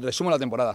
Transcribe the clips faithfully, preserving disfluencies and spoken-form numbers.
resumo la temporada.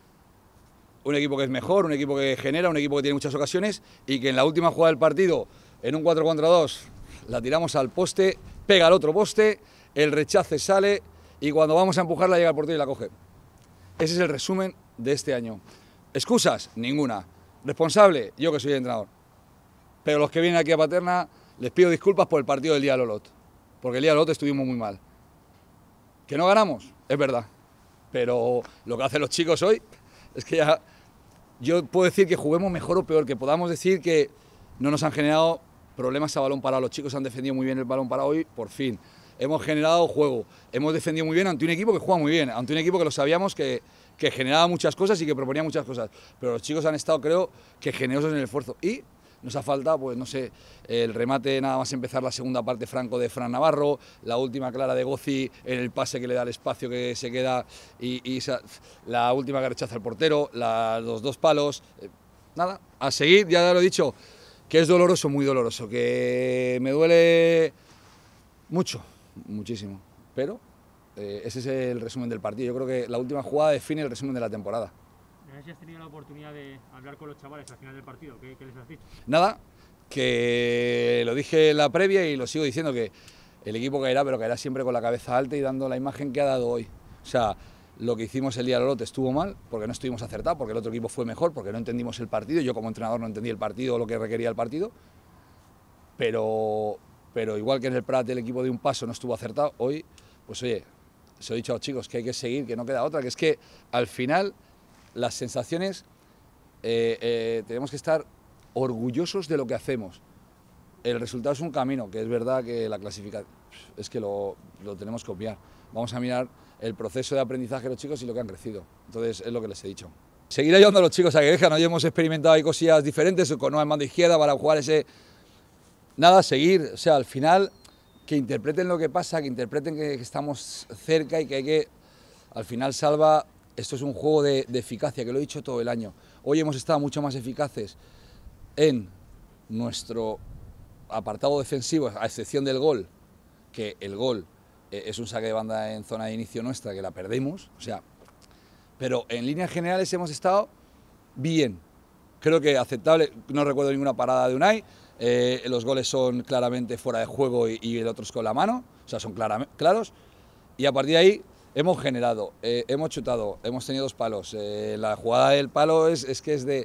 Un equipo que es mejor, un equipo que genera, un equipo que tiene muchas ocasiones y que en la última jugada del partido, en un cuatro contra dos, la tiramos al poste, pega al otro poste, el rechace sale y cuando vamos a empujarla llega al portero y la coge. Ese es el resumen de este año. ¿Excusas? Ninguna. ¿Responsable? Yo que soy el entrenador. Pero los que vienen aquí a Paterna les pido disculpas por el partido del día del Olot, porque el día del Olot estuvimos muy mal. ¿Que no ganamos? Es verdad. Pero lo que hacen los chicos hoy es que ya... Yo puedo decir que juguemos mejor o peor, que podamos decir que no nos han generado problemas a balón parado. Los chicos han defendido muy bien el balón parado hoy, por fin. Hemos generado juego, hemos defendido muy bien ante un equipo que juega muy bien, ante un equipo que lo sabíamos que, que generaba muchas cosas y que proponía muchas cosas. Pero los chicos han estado, creo, que generosos en el esfuerzo. Y nos ha faltado, pues no sé, el remate nada más empezar la segunda parte franco de Fran Navarro, la última clara de Gozi en el pase que le da el espacio que se queda y, y la última que rechaza el portero, la, los dos palos. Eh, nada, a seguir, ya lo he dicho, que es doloroso, muy doloroso, que me duele mucho, muchísimo, pero eh, ese es el resumen del partido. Yo creo que la última jugada define el resumen de la temporada. No sé si has tenido la oportunidad de hablar con los chavales al final del partido. ¿Qué, qué les has dicho? Nada, que lo dije en la previa y lo sigo diciendo, que el equipo caerá, pero caerá siempre con la cabeza alta y dando la imagen que ha dado hoy. O sea, lo que hicimos el día del Olot estuvo mal, porque no estuvimos acertados, porque el otro equipo fue mejor, porque no entendimos el partido. Yo como entrenador no entendí el partido o lo que requería el partido. Pero, pero igual que en el Prat el equipo de un paso no estuvo acertado, hoy, pues oye, se lo he dicho a los chicos que hay que seguir, que no queda otra, que es que al final las sensaciones, eh, eh, tenemos que estar orgullosos de lo que hacemos. El resultado es un camino, que es verdad que la clasificación, es que lo, lo tenemos que obviar. Vamos a mirar el proceso de aprendizaje de los chicos y lo que han crecido. Entonces es lo que les he dicho. Seguir ayudando a los chicos a que dejan, hoy hemos experimentado ahí cosillas diferentes, con una en mano izquierda para jugar ese... Nada, seguir, o sea, al final que interpreten lo que pasa, que interpreten que, que estamos cerca y que hay que, al final salva, esto es un juego de, de eficacia, que lo he dicho todo el año. Hoy hemos estado mucho más eficaces en nuestro apartado defensivo, a excepción del gol, que el gol eh, es un saque de banda en zona de inicio nuestra, que la perdemos, o sea, pero en líneas generales hemos estado bien, creo que aceptable, no recuerdo ninguna parada de Unai. Eh, los goles son claramente fuera de juego y, y el otro es con la mano, o sea, son clara, claros, y a partir de ahí hemos generado, eh, hemos chutado, hemos tenido dos palos, eh, la jugada del palo es, es que es de,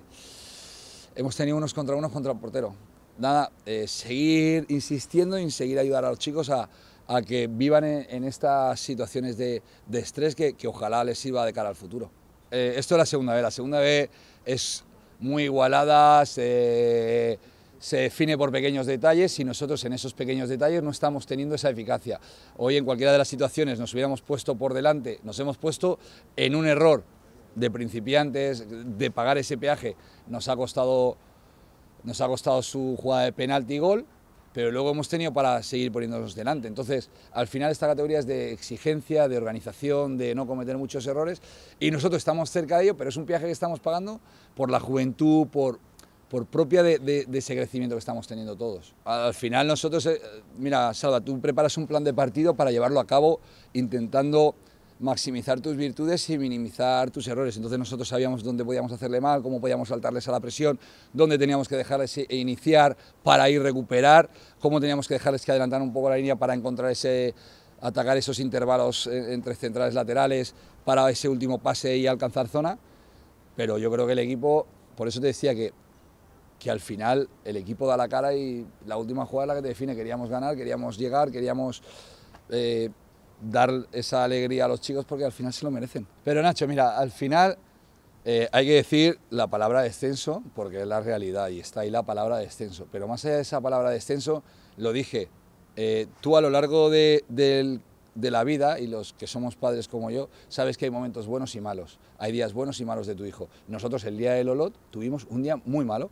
hemos tenido unos contra unos contra el portero. Nada, eh, seguir insistiendo y seguir ayudar a los chicos a, a que vivan en, en estas situaciones de, de estrés que, que ojalá les sirva de cara al futuro. Eh, esto es la segunda vez, la segunda vez es muy igualada, se... se define por pequeños detalles y nosotros en esos pequeños detalles no estamos teniendo esa eficacia. Hoy en cualquiera de las situaciones nos hubiéramos puesto por delante, nos hemos puesto en un error de principiantes, de pagar ese peaje, nos ha costado, nos ha costado su jugada de penalti y gol, pero luego hemos tenido para seguir poniéndonos delante. Entonces, al final esta categoría es de exigencia, de organización, de no cometer muchos errores y nosotros estamos cerca de ello, pero es un peaje que estamos pagando por la juventud, por... por propia de, de, de ese crecimiento que estamos teniendo todos. Al final nosotros, eh, mira, Salva, tú preparas un plan de partido para llevarlo a cabo intentando maximizar tus virtudes y minimizar tus errores. Entonces nosotros sabíamos dónde podíamos hacerle mal, cómo podíamos saltarles a la presión, dónde teníamos que dejarles iniciar para ir recuperar, cómo teníamos que dejarles que adelantar un poco la línea para encontrar ese, atacar esos intervalos entre centrales laterales para ese último pase y alcanzar zona. Pero yo creo que el equipo, por eso te decía que que al final el equipo da la cara y la última jugada es la que te define. Queríamos ganar, queríamos llegar, queríamos eh, dar esa alegría a los chicos porque al final se lo merecen. Pero Nacho, mira, al final eh, hay que decir la palabra descenso porque es la realidad y está ahí la palabra descenso. Pero más allá de esa palabra descenso, lo dije, eh, tú a lo largo de, de, de la vida, y los que somos padres como yo, sabes que hay momentos buenos y malos. Hay días buenos y malos de tu hijo. Nosotros el día del Olot tuvimos un día muy malo.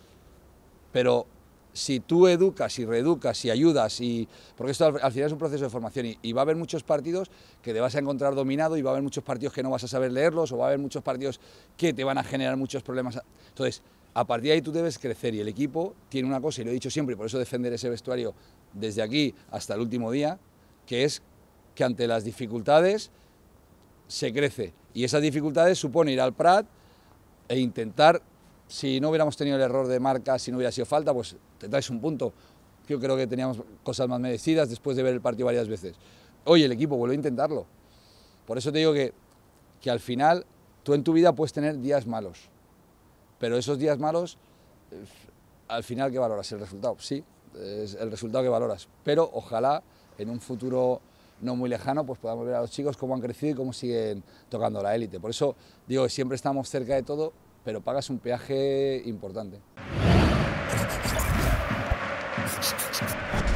Pero si tú educas y reeducas y ayudas, y porque esto al, al final es un proceso de formación y, y va a haber muchos partidos que te vas a encontrar dominado y va a haber muchos partidos que no vas a saber leerlos o va a haber muchos partidos que te van a generar muchos problemas. Entonces, a partir de ahí tú debes crecer y el equipo tiene una cosa, y lo he dicho siempre, y por eso defender ese vestuario desde aquí hasta el último día, que es que ante las dificultades se crece Y esas dificultades supone ir al Prat e intentar, si no hubiéramos tenido el error de marca, si no hubiera sido falta, pues te traes un punto. Yo creo que teníamos cosas más merecidas después de ver el partido varias veces. Hoy el equipo vuelve a intentarlo. Por eso te digo que, que al final tú en tu vida puedes tener días malos, pero esos días malos, al final, ¿qué valoras? El resultado. Sí, es el resultado que valoras, pero ojalá en un futuro no muy lejano pues podamos ver a los chicos cómo han crecido y cómo siguen tocando la élite. Por eso digo que siempre estamos cerca de todo, pero pagas un peaje importante.